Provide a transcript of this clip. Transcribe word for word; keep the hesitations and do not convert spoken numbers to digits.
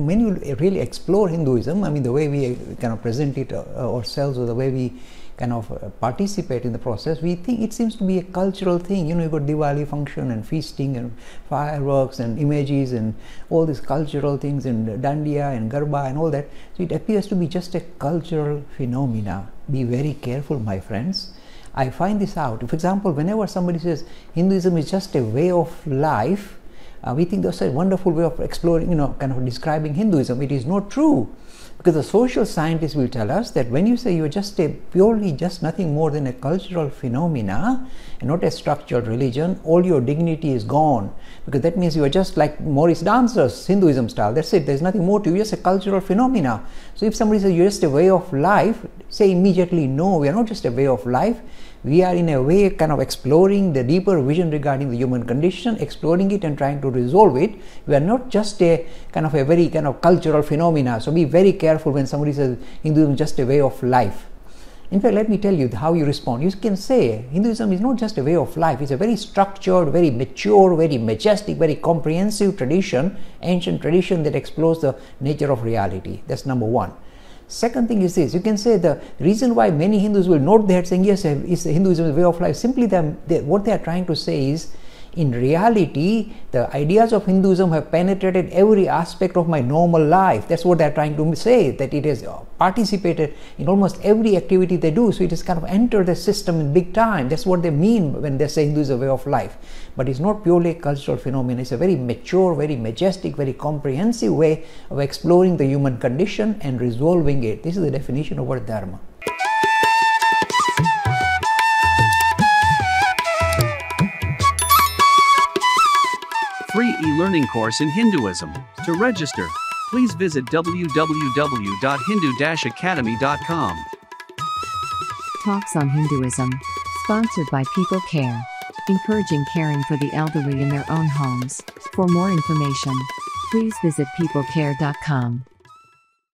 when you really explore Hinduism, I mean the way we kind of present it uh, ourselves, or the way we kind of uh, participate in the process, we think it seems to be a cultural thing. You know, you got Diwali function and feasting and fireworks and images and all these cultural things, and dandiya and garba and all that. So it appears to be just a cultural phenomena. Be very careful, my friends. I find this out. For example, whenever somebody says Hinduism is just a way of life, uh, we think that's a wonderful way of exploring, you know, kind of describing Hinduism. It is not true. Because the social scientists will tell us that when you say you're just a purely just nothing more than a cultural phenomena and not a structured religion, all your dignity is gone. Because that means you are just like Morris dancers, Hinduism style. That's it. There's nothing more to you, just a cultural phenomena. So if somebody says you're just a way of life, say immediately, no, we are not just a way of life. We are in a way kind of exploring the deeper vision regarding the human condition, exploring it and trying to resolve it. We are not just a kind of a very kind of cultural phenomena. So be very careful when somebody says Hinduism is just a way of life. In fact, let me tell you how you respond. You can say Hinduism is not just a way of life. It's a very structured, very mature, very majestic, very comprehensive tradition, ancient tradition that explores the nature of reality. That's number one. Second thing is this, you can say the reason why many Hindus will note that saying yes, is Hinduism is a way of life, simply them, they, what they are trying to say is, in reality, the ideas of Hinduism have penetrated every aspect of my normal life. That's what they're trying to say, that it has participated in almost every activity they do. So it has kind of entered the system in big time. That's what they mean when they say Hinduism is a way of life. But it's not purely a cultural phenomenon. It's a very mature, very majestic, very comprehensive way of exploring the human condition and resolving it. This is the definition of word dharma. Free e-learning course in Hinduism. To register, please visit w w w dot hindu dash academy dot com. Talks on Hinduism. Sponsored by People Care. Encouraging caring for the elderly in their own homes. For more information, please visit people care dot com.